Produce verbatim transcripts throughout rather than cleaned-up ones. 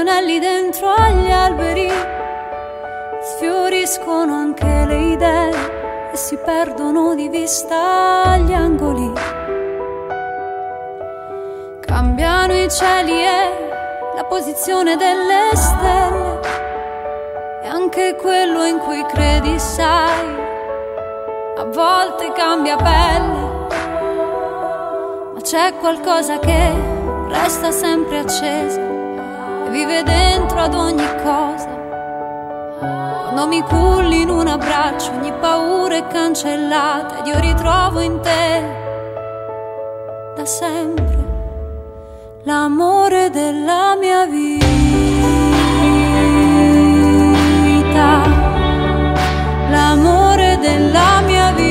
anelli dentro agli alberi, sfioriscono anche le idee e si perdono di vista agli angoli. Cambiano i cieli e la posizione delle stelle, e anche quello in cui credi, sai, a volte cambia pelle. Ma c'è qualcosa che resta sempre accesa e vive dentro ad ogni cosa. Quando mi culli in un abbraccio, ogni paura è cancellata ed io ritrovo in te da sempre l'amore della mia vita, l'amore della mia vita,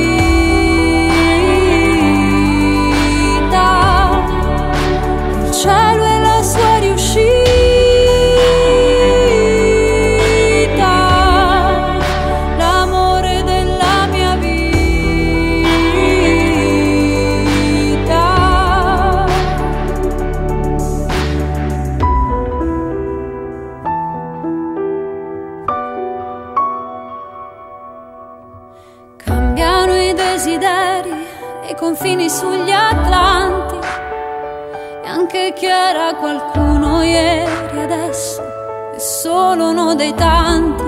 il cielo e la sua riuscita, l'amore della mia vita. Cambiano i desideri e i confini sugli Atlanti, e anche chi era qualcuno ieri adesso è solo uno dei tanti.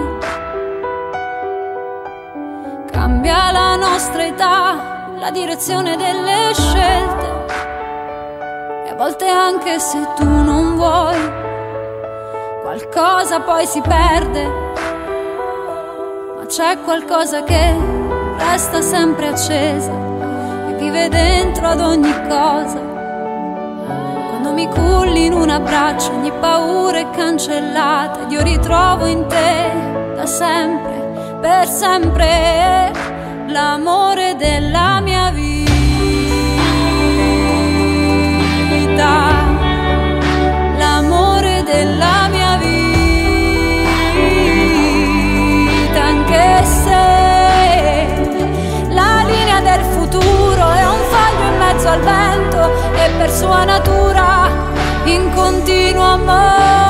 Cambia la nostra età, la direzione delle scelte, e a volte anche se tu non vuoi, qualcosa poi si perde. Ma c'è qualcosa che resta sempre accesa e vive dentro ad ogni cosa. Quando mi culli in un abbraccio, ogni paura è cancellata ed io ritrovo in te da sempre, per sempre, l'amore della mia vita, l'amore della mia vita, anche se la linea del futuro è un faglio in mezzo al vento e per sua natura in continuo amore.